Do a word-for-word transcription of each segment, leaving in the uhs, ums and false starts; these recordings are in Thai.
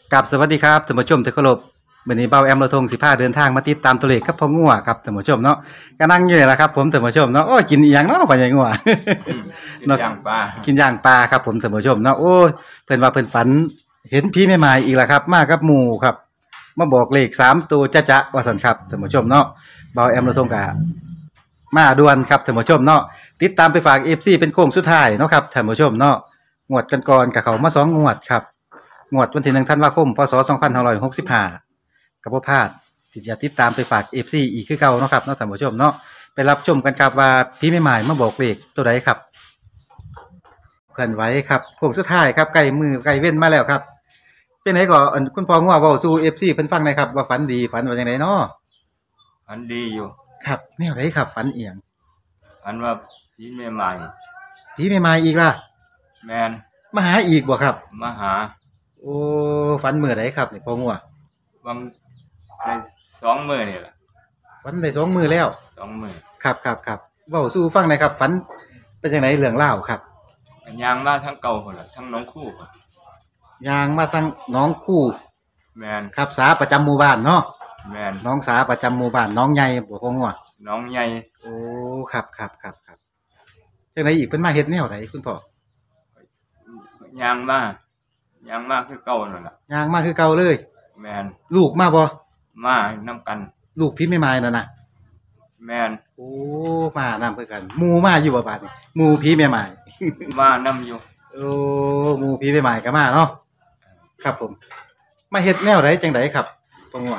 กับสวัสดีครับท่านผู้ชมที่เคารพวันนี้เบาแอมเราทงสิพาเดินทางมาติดตามตัวเลขกับพ่องัวครับท่านผู้ชมเนาะก็นั่งอยู่นี่แหละครับผมท่านผู้ชมเนาะโอ้ยกินอีหยังเนาะพ่อใหญ่งัวกินย่างปลากินย่างปลาครับผมท่านผู้ชมเนาะโอ้ยเพิ่นว่าเพิ่นฝันเห็นผีแม่ไม้อีกแล้วครับมากับหมู่ครับมาบอกเลขสามตัวจ๊ะจ๊ะว่าซั่นครับท่านผู้ชมเนาะเบาแอมเราทงก็มาด่วนครับท่านผู้ชมเนาะติดตามไปฝาก เอฟ ซี เป็นโค้งสุดท้ายเนาะครับท่านผู้ชมเนาะงวดก่อนๆกับเขามาสองงวดครับงวดวันที่หนึ่งธันวาคมพศสองพันห้าร้อยหกสิบห้ากับบ่พลาดที่จะติดตามไปฝาก เอฟ ซี อีกคือเก่าเนาะครับเนาะท่านผู้ชมเนาะไปรับชมกันครับว่าผีแม่ไม้มาบอกเลขตัวใดครับเคลื่อนไหวครับโค้งสุดท้ายครับใกล้มือใกล้เว้นมาแล้วครับเป็นไงก็อันคุณพ่องัวเว้าสู่ เอฟ ซี เพิ่นฟังหน่อยครับว่าฝันดีฝันว่าจังไดเนาะอันดีอยู่ครับแนวไหนครับฝันอีหยังอันว่าผีแม่ใหม่ผีแม่ไม้อีกล่ะแมนมาหาอีกบ่ครับมาหาโอ้ฝันมื้อใดครับนี่พ่องัวบางในสองมื้อนี่ล่ะฝันได้สองมื้อแล้วสองมื้อครับครับๆเว้าสู่ฟังหน่อยครับฝันเป็นจังไดเรื่องราวครับยางมาทั้งเก่าพุ่นล่ะทั้งน้องคู่พุ่นย่างมาทางหนองคู่แมนครับสาประจำหมู่บ้านเนาะแมนน้องสาประจำหมู่บ้านน้องใหญ่บ่พ่องัวน้องใหญ่โอ้ครับๆๆๆจังไดอีกเพิ่นมาเฮ็ดแนวใดคุณพ่อยางมายางมาคือเก่านั่นล่ะย่างมาคือเก่าเลยแมนลูกมาบ่มานํกันลูกพี่แม่ไม้นั่นน่ะแมนโอ้มานํคือกันหมู่มาอยู่บ่บาดนี้หมู่พี่แม่ไม้มานํอยู่โอ้หมู่พี่แม่ไม้ก็มาเนาะครับผมมาเฮ็ดแนวใดจังไดครับพ่องัว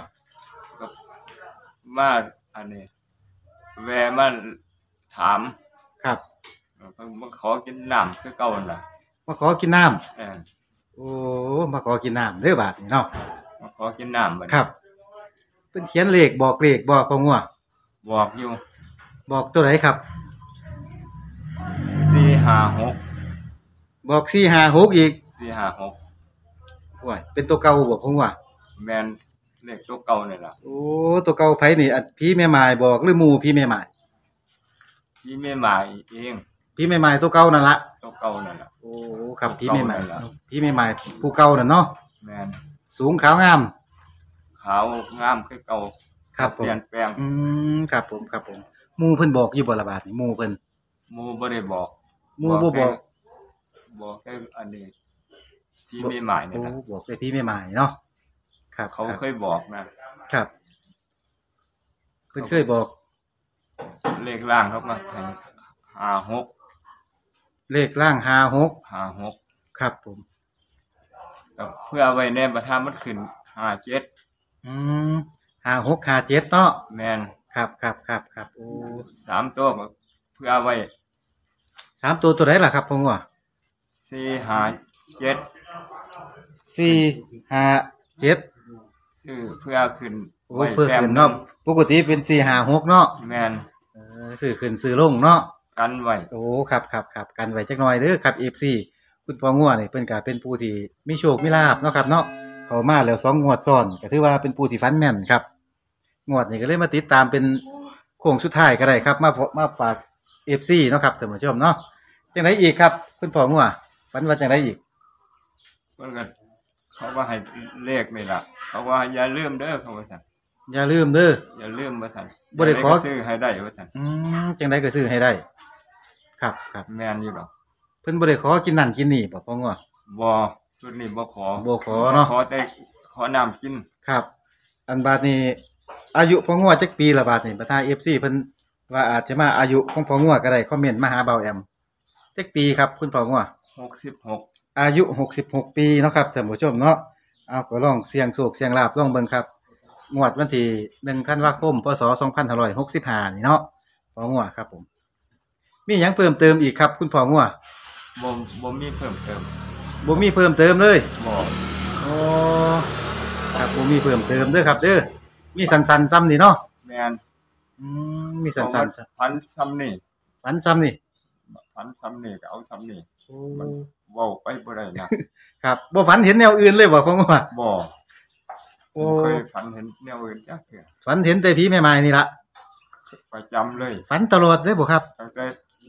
มาอันนี้แวะมาถามครับมาขอกินน้ำคือเก่านั่นล่ะมาขอกินน้ำเออโอ้มาขอกินน้ำเด้อบาดนี้เนาะมาขอกินน้ำบัดครับเพิ่นเขียนเลขบอกเลขบอกพ่องัวบอกอยู่บอกตัวไหนครับสี่ ห้า หกบอกสี่ ห้า หกอีกสี่ ห้า หกโอ้ยเป็นตัวเก่าบ่พ่องัวแม่นเลขตัวเก่านี่ล่ะโอ้ตัวเก่าไผนี่อันผีแม่ไม้บอกหรือหมู่ผีแม่ไม้ผีแม่ไม้เองผีแม่ไม้ตัวเก่านั่นล่ะตัวเก่านั่นล่ะโอ้ครับผีแม่ไม้ผีแม่ไม้ผู้เก่านั่นเนาะแม่นสูงขาวงามขาวงามคือเก่าครับผมเปลี่ยนแปลงอืมครับผมครับผมหมู่เพิ่นบอกอยู่บ่ล่ะบาดนี้หมู่เพิ่นหมู่บ่ได้บอกหมู่บ่บอกบอกแค่อันนี้ผีแม่ไม้นี่ล่ะโอ้บอกแต่ผีแม่ไม้เนาะครับเขาเคยบอกนะครับเพิ่นเคยบอกเลขล่างครับมาให้ห้า หกเลขล่างห้า หกห้า หกครับผมก็เพื่อไว้ในบัดถ้ามันขึ้นห้า เจ็ดอืมห้า หก ห้า เจ็ดเนาะแม่นครับๆๆๆโอ้สามตัวก็เพื่อไว้สามตัวตัวไหนล่ะครับพ่องัวสี่ ห้า เจ็ดสี่ ห้า เจ็ดซื้อเพื่อขึ้นโอ้เพื่อขึ้นเนาะปกติเป็นสี่ ห้า หกเนาะแม่นเออซื้อขึ้นซื้อลงเนาะกันไว้โอ้ครับๆๆกันไว้จักหน่อยเด้อครับ เอฟ ซี คุณพ่องัวนี่เพิ่นก็เป็นผู้ที่มีโชคมีลาภเนาะครับเนาะเข้ามาแล้วสองงวดซ้อนก็ถือว่าเป็นผู้ที่ฝันแม่นครับงวดนี้ก็เลยมาติดตามเป็นโค้งสุดท้ายก็ได้ครับมามาฝาก เอฟ ซี เนาะครับท่านผู้ชมเนาะจังได๋อีกครับคุณพ่องัวฝันว่าจังได๋อีกเพิ่นก็เขาว่าให้เลขนี่ล่ะเขาว่าอย่าลืมเด้อเขาว่าซั่นอย่าลืมเด้ออย่าลืมว่าซั่นบ่ได้ขอซื้อให้ได้ว่าซั่นอืมจังได๋ก็ซื้อให้ได้ครับๆแม่นอยู่ดอกเพิ่นบ่ได้ขอกินนั่นกินนี่บ่พ่องัวบ่ชุดนี้บ่ขอบ่ขอเนาะขอแต่ขอน้ำกินครับอันบาดนี้อายุพ่องัวจักปีละบาดนี้ประธาน เอฟ ซี เพิ่นว่าอาจจะมาอายุของพ่องัวก็ได้คอมเมนต์มาหาเบาแอมจักปีครับคุณพ่องัวหกสิบหกอายุหกสิบหกปีเนาะครับท่านผู้ชมเนาะเอาก็ลองเสี่ยงโชคเสี่ยงลาภลองเบิ่งครับงวดวันที่หนึ่งธันวาคมพศสองพันห้าร้อยหกสิบห้านี่เนาะพ่องัวครับผมมีหยังเพิ่มเติมอีกครับคุณพ่องัวบ่บ่มีเพิ่มเติมบ่มีเพิ่มเติมเลยบ่อ๋อครับบ่มีเพิ่มเติมเด้อครับเด้อมีสั้นๆซ้ำนี่เนาะแม่นอืมมีสั้นๆพันซ้ำนี่พันซ้ำนี่พันซ้ำนี่ก็เอาซ้ำนี่มันเว้าไปบ่ได้นะครับบ่ฝันเห็นแนวอื่นเลยบ่พ่องัวบ่โอ้เคยฝันเห็นแนวอื่นจักเทื่อฝันเห็นแต่ผีแม่ไม้นี่ล่ะประจำเลยฝันตลอดเลยบ่ครับตั้งแต่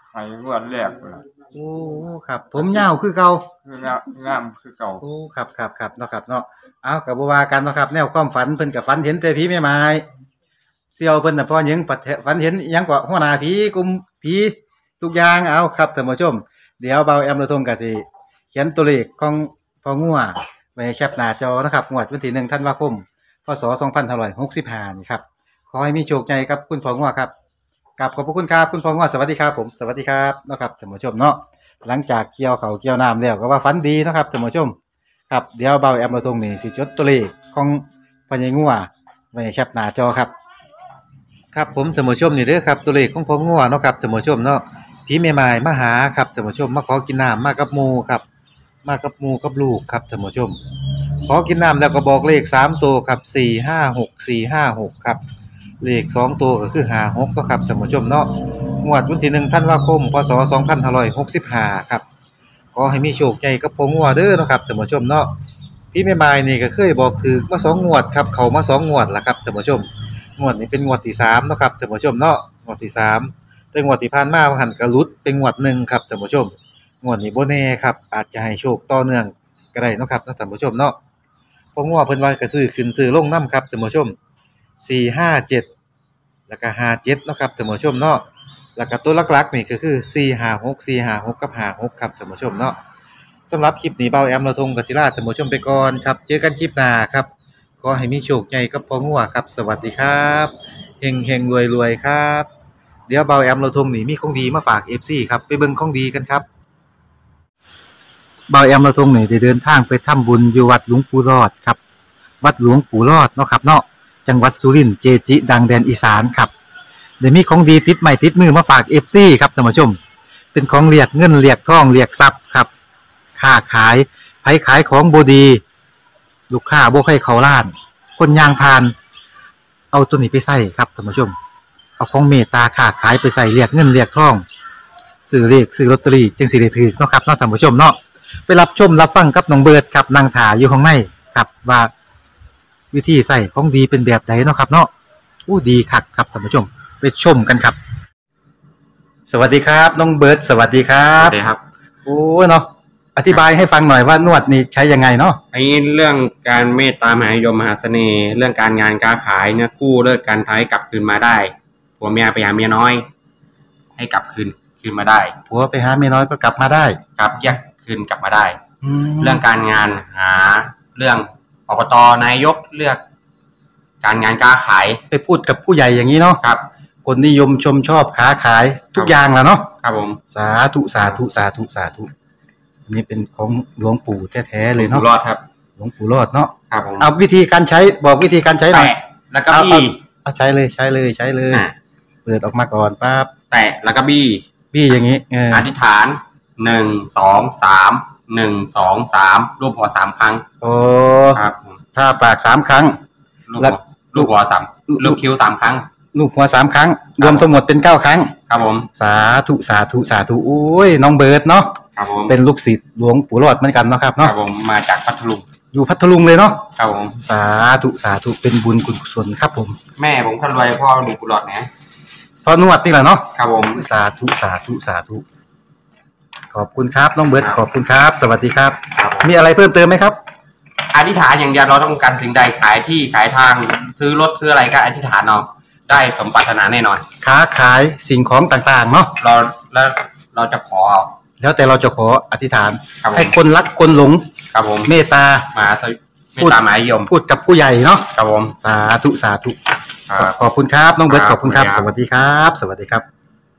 ให้งวดแรกพุ่นล่ะโอ้ครับผมยาวคือเก่าคืองามงามคือเก่าโอ้ครับครับครับเนาะครับเนาะเอากับบัวากันเนาะครับแนวความฝันเพิ่นกับฝันเห็นแต่ผีแม่ไม้เสี่ยวเพิ่นน่ะพอหยังปัดแท้ฝันเห็นหยังกว่าหัวหน้าผีกลุ่มผีทุกอย่างเอาครับท่านผู้ชมเดี๋ยวเบาแอมระทงก็สิเขียนตัวเลขของพ่องัวไว้ให้แคปหน้าจอนะครับงวดวันที่หนึ่งธันวาคมพศสองพันห้าร้อยหกสิบห้านี่ครับขอให้มีโชคใหญ่ครับคุณพ่องัวครับกราบขอบพระคุณครับคุณพ่องัวสวัสดีครับผมสวัสดีครับเนาะครับท่านผู้ชมเนาะหลังจากเกี่ยวเขาวเกี่ยวน้ำแล้วก็ว่าฝันดีเนาะครับท่านผู้ชม ครับเดี๋ยวเบาแอมเราตรงนี้สิจดตัวเลขของพญางัวไว้แคปหน้าจอครับครับผมท่านผู้ชมนี่เด้อครับตัวเลขของพ่องัวเนาะครับท่านผู้ชมเนาะผีแม่ไม้มาหาครับท่านผู้ชมมาขอกินน้ำมากับหมู่ครับมากับหมู่กับลูกครับท่านผู้ชมขอกินน้ำแล้วก็บอกเลขสามตัวครับสี่ห้าหกสี่ห้าหกครับเลขสองตัวก็คือห้าหกเนาะครับท่านผู้ชมเนาะงวดวันที่หนึ่งธันวาคมพศสองพันห้าร้อยหกสิบห้าครับ ขอให้มีโชคใหญ่กับพ่องัวเด้อเนาะครับท่านผู้ชมเนาะพี่แม่ไม้นี่ก็เคยบอกถูกมาสองงวดครับเข้ามาสองงวดแล้วครับท่านผู้ชมงวดนี้เป็นงวดที่สามเนาะครับท่านผู้ชมเนาะงวดที่สามแต่งวดที่ผ่านมาว่าหั่นก็หลุดเป็นงวดหนึ่งครับท่านผู้ชมงวดนี้บ่แน่ครับอาจจะให้โชคต่อเนื่องก็ได้เนาะครับท่านผู้ชมเนาะพ่องัวเพิ่นว่าก็ซื้อขึ้นซื้อลงนำครับท่านผู้ชมสี่ ห้า เจ็ดแล้วก็ห้า เจ็ดเนาะครับท่านผู้ชมเนาะแล้วก็ตัวหลักๆนี่ก็คือสี่ ห้า หก สี่ ห้า หกกับห้า หกครับท่านผู้ชมเนาะ สำหรับคลิปนี้เบาแอมเราทงกศิราท่านผู้ชมไปก่อนครับเจอกันคลิปหน้าครับขอให้มีโชคใหญ่กับพ่องัวครับสวัสดีครับเฮงเฮงรวยรวยครับเดี๋ยวเบาแอมเราทงนี่มีของดีมาฝาก เอฟ ซี ครับไปเบิ่งของดีกันครับเบาแอมเราทงนี่ได้เดินทางไปทำบุญอยู่วัดหลวงปู่รอดครับวัดหลวงปู่รอดเนาะครับเนาะจังหวัดสุรินทร์เจจิดังแดนอีสานครับเดี๋ยวมีของดีติดใหม่ติดมือมาฝาก เอฟ ซี ครับท่านผู้ชมเป็นของเรียกเงินเรียกทองเรียกทรัพย์ครับค้าขายไผขายของบดี ลูกค้าบ่ให้เขาล้าน คนยางพาน เอาตัวนี้ไปใส่ครับท่านผู้ชม เอาของเมตตาค้าขายไปใส่เรียกเงินเรียกทองซื้อเลขซื้อลอตเตอรี่จึงสิได้ถือเนาะครับเนาะท่านผู้ชมเนาะไปรับชมรับฟังกับน้องเบิร์ดครับนางถาอยู่ข้างในครับว่าวิธีใส่ของดีเป็นแบบไหนเนาะครับเนาะอู้ดีคักครับท่านผู้ชมไปชมกันครับ สวัสดีครับน้องเบิร์ดสวัสดีครัสวับสดีครับโอ้เนาะอธิบายให้ฟังหน่อยว่านวดนี่ใช้ยังไงเนาะไอ้เรื่องการเมตตามหานิยมมหาเสน่ห์ เรื่องการงานการขายเนี่ยกู้เลิกการท้ายกลับคืนมาได้ผัวเมียไปหาเมียน้อย ให้กลับคืนคืนมาได้ผัวไปหาเมียน้อยก็กลับมาได้กลับแยกคืนกลับมาได้เรื่องการงานหาเรื่องอบตนายกเลือก การงานการขายไปพูดกับผู้ใหญ่อย่างนี้เนาะครับคนนิยมชมชอบค้าขายทุกอย่างแหละเนาะครับผมสาธุสาธุสาธุสาธุอันนี้เป็นของหลวงปู่แท้ๆเลยเนาะรอดครับหลวงปู่รอดเนาะครับผมเอาวิธีการใช้บอกวิธีการใช้หน่อยแตะแล้วก็บี้เอาใช้เลยใช้เลยใช้เลยเปิดออกมาก่อนปั๊บแตะแล้วก็บี้บี้อย่างนี้เอออธิษฐานหนึ่งสองสามหนึ่งสองสามรูปหัวสามครั้งโอ้ครับถ้าปากสามครั้งแล้วลูกหัวสามลูกคิ้วสามครั้งลูกหัวสามครั้งรวมทั้งหมดเป็นเก้าครั้งครับผมสาธุสาธุสาธุโอ้ยน้องเบิร์ดเนาะครับผมเป็นลูกศิษย์หลวงปู่รอดเหมือนกันเนาะครับเนาะครับผมมาจากพัทลุงอยู่พัทลุงเลยเนาะครับผมสาธุสาธุเป็นบุญกุศลครับผมแม่ผมคนรวยพ่อหลวงปู่รอดนะพ่อนวดนี่แหละเนาะครับผมสาธุสาธุสาธุขอบคุณครับน้องเบิร์ดขอบคุณครับสวัสดีครับมีอะไรเพิ่มเติมไหมครับอธิษฐานอย่างเดียวเราต้องการสิ่งใดขายที่ขายทางซื้อรถซื้ออะไรก็อธิษฐานเอาได้สมปรารถนาแน่นอนค้าขายสิ่งของต่างๆเนาะเราแล้วเราจะขอเอาแล้วแต่เราจะขออธิษฐานให้คนรักคนหลงครับผมเมตตามาเมตตามหานิยมพูดกับผู้ใหญ่เนาะครับผมสาธุสาธุขอบคุณครับน้องเบิร์ตขอบคุณครับสวัสดีครับสวัสดีครับ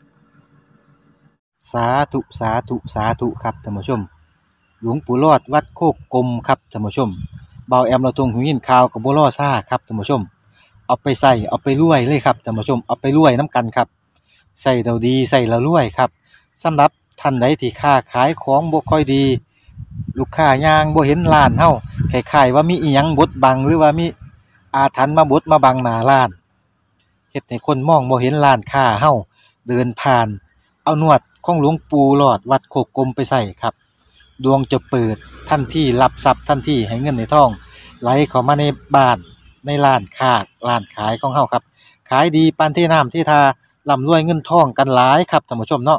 สาธุสาธุสาธุครับท่านผู้ชมหลวงปู่รอดวัดโคกกลมครับท่านผู้ชมเบาแอมเราตรงหูยินข่าวกับบัวล่อซ่าครับท่านผู้ชมเอาไปใส่เอาไปรวยเลยครับท่านผู้ชมเอาไปรวยน้ำกันครับใส่เราดีใส่เรารวยครับสำหรับท่านใดที่ค้าขายของบ่ค่อยดีลูกค้ายางบ่เห็นร้านเฮาคล้ายๆว่ามีอีหยังบดบังหรือว่ามีอาถรรพ์มาบดมาบังหน้าร้านเฮ็ดให้คนมองบ่เห็นร้านค้าเฮาเดินผ่านเอานวดของหลวงปู่หลอดวัดโคกกลมไปใส่ครับดวงจะเปิดทันทีรับทรัพย์ทันทีให้เงินในท้องไหลเข้ามาในบ้านในร้านค้าร้านขายของเฮาครับขายดีปานที่น้ำที่ทาร่ำรวยเงินทองกันหลายครับท่านผู้ชมเนาะ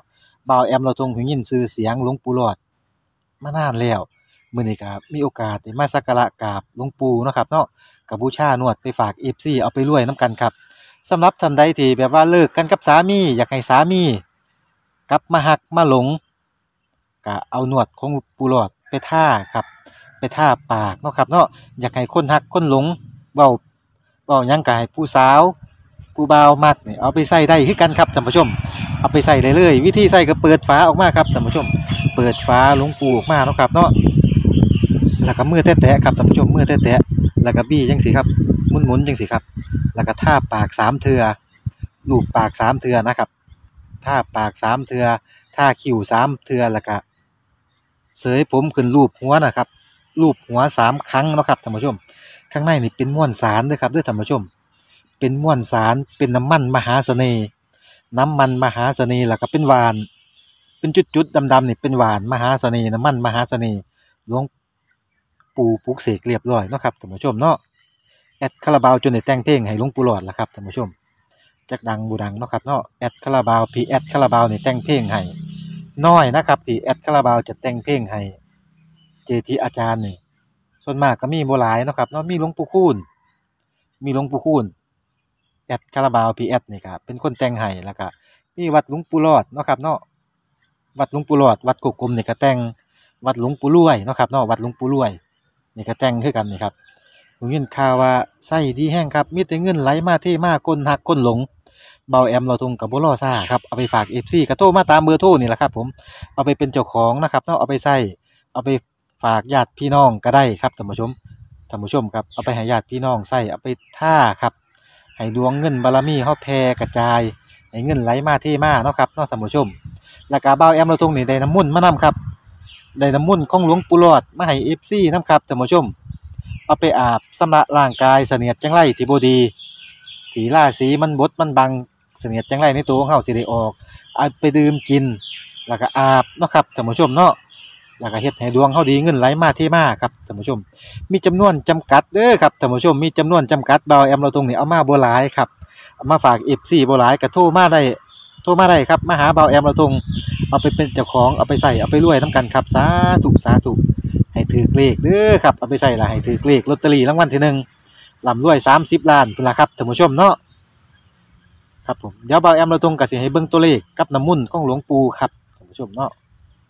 บ่าวแอมเราทรงหูยินชื่อเสียงหลวงปู่หลอดมานานแล้วมื้อนี้ก็มีโอกาสได้มาสักการะกราบหลวงปู่เนาะครับเนาะก็บูชานวดไปฝาก เอฟ ซี เอาไปรวยนํกันครับสำหรับท่านใดที่แบบว่าเลิกกันกับสามีอยากให้สามีกลับมาฮักมาหลงก็เอานวดของปู่หลอดไปท่าครับไปท่าปากเนาะครับเนาะอยากให้คนฮักคนหลงเว้าเว้าหยังก็ให้ผู้สาวผู้บ่าวมักนี่เอาไปใช้ได้คือกันครับท่านผู้ชมเอาไปใช้ได้เลยวิธีใช้ก็เปิดฝาออกมาครับท่านผู้ชมเปิดฝาหลวงปู่ออกมาเนาะครับเนาะแล้วก็มือแตะๆครับท่านผู้ชมมือแตะๆแล้วก็บี้จังซี่ครับหมุนๆจังซี่ครับแล้วก็ทาปากสามเทื่อลูบปากสามเทื่อนะครับทาปากสามเทื่อทาคิ้วสามเทื่อแล้วก็เสยผมขึ้นรูปหัวนะครับรูปหัวสามครั้งเนาะครับท่านผู้ชมข้างในนี่เป็นม้วนสารเด้อครับเด้อท่านผู้ชมเป็นม้วนสารเป็นน้ำมันมหาเสน่ห์น้ำมันมหาเสน่ห์แล้วก็เป็นหวานเป็นจุดๆดำๆนี่เป็นหวานมหาเสน่ห์น้ำมันมหาเสน่ห์หลวงปู่ปลุกเสกเรียบร้อยเนาะครับท่านผู้ชมเนาะแอดคาราบาวจนได้แต่งเพลงให้หลวงปู่หลอดล่ะครับท่านผู้ชมจักดังบ่ดังเนาะครับเนาะแอดคาราบาวพี่แอดคาราบาวนี่แต่งเพลงให้น้อยนะครับที่แอดคาราบาวจะแต่งเพลงให้เจทีอาจารย์นี่ส่วนมากก็มีบ่หลายเนาะครับเนาะมีหลวงปู่คูณมีหลวงปู่คูณแอดคาราบาวพี่แอดนี่ครับเป็นคนแต่งให้แล้วก็มีวัดหลวงปู่หลอดเนาะครับเนาะวัดหลวงปู่หลอดวัดกกกลมนี่ก็แต่งวัดหลวงปู่รวยเนาะครับเนาะวัดหลวงปู่รวยนี่ก็แต่งคือกันนี่ครับผมยินข่าวว่าไส้ดีแห้งครับมีแต่เงินไหลมาเทมาคนหักคนหลงเบาแอมเราทงกับบ่รอซ่าครับเอาไปฝาก เอฟ ซี ก็โทรมาตามเบอร์โทรนี่แหละครับผมเอาไปเป็นเจ้าของนะครับเนาะเอาไปใส่เอาไปฝากญาติพี่น้องก็ได้ครับท่านผู้ชมท่านผู้ชมครับเอาไปให้ญาติพี่น้องใส่เอาไปท่าครับให้ดวงเงินบารมีเฮาแผ่กระจายให้เงินไหลมาเทมาเนาะครับเนาะท่านผู้ชมแล้วก็เบาแอมเราทงนี่ได้น้ำมนต์มานํครับได้น้ำมนต์ของหลวงปู่หลอดมาให้ เอฟ ซี นํครับท่านผู้ชมเอาไปอาบชำระร่างกายเสนียดจังไรที่บ่ดีที่ราศีมันบดมันบังเสนียดจังไรในตัวของเฮาสิได้ออกเอาไปดื่มกินแล้วก็อาบเนาะครับท่านผู้ชมเนาะแล้วก็เฮ็ดให้ดวงเฮาดีเงินไหลมาเทมาครับท่านผู้ชมมีจำนวนจำกัดเด้อครับท่านผู้ชมมีจำนวนจำกัดเบาแอมเราตรงนี้เอามาบ่หลายครับเอามาฝาก เอฟ ซี บ่หลายก็โทรมาได้โทรมาได้ครับมาหาเบาแอมเราตรงเอาไปเป็นเจ้าของเอาไปใส่เอาไปรวยนํกันครับสาธุสาธุให้ถือเลขเด้อครับเอาไปใส่ละให้ถือเลขลอตเตอรี่รางวัลที่หนึ่งร่ำรวยสามสิบล้านพุ่นล่ะครับท่านผู้ชมเนาะครับผมเดี๋ยวเบาแอมเราตรงก็สิให้เบิ่งตัวเลขกับน้ำมนต์ของหลวงปู่ครับท่านผู้ชมเนาะ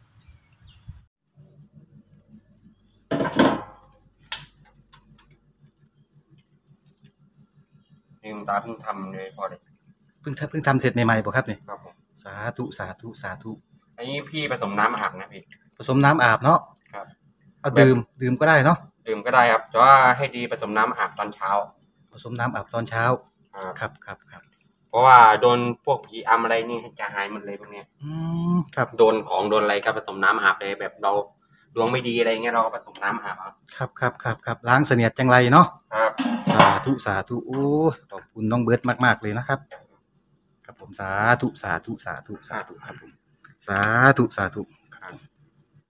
ลืมตาเพิ่งทำเลยพอเลยเพิ่งทำเพิ่งทำเสร็จใหม่ๆบ่ครับนี่ครับผมสาธุสาธุสาธุอันนี้พี่ผสมน้ำอาบนะพี่ผสมน้ำอาบเนาะครับเอาดื่มดื่มก็ได้เนาะดื่มก็ได้ครับแต่ว่าให้ดีผสมน้ำอาบตอนเช้าผสมน้ำอาบตอนเช้าครับครับครับเพราะว่าโดนพวกผีอำอะไรนี่จะหายหมดเลยพวกเนี้ยอืมครับโดนของโดนอะไรก็ผสมน้ำอาบเลยแบบเราดวงไม่ดีอะไรเงี้ยเราก็ผสมน้ำอาบเอาครับครับครับครับล้างเสนียดจังไรเนาะครับสาธุสาธุโอ้ขอบคุณน้องเบิร์ดมากๆเลยนะครับครับผมสาธุสาธุสาธุสาธุครับผมสาธุสาธุครับ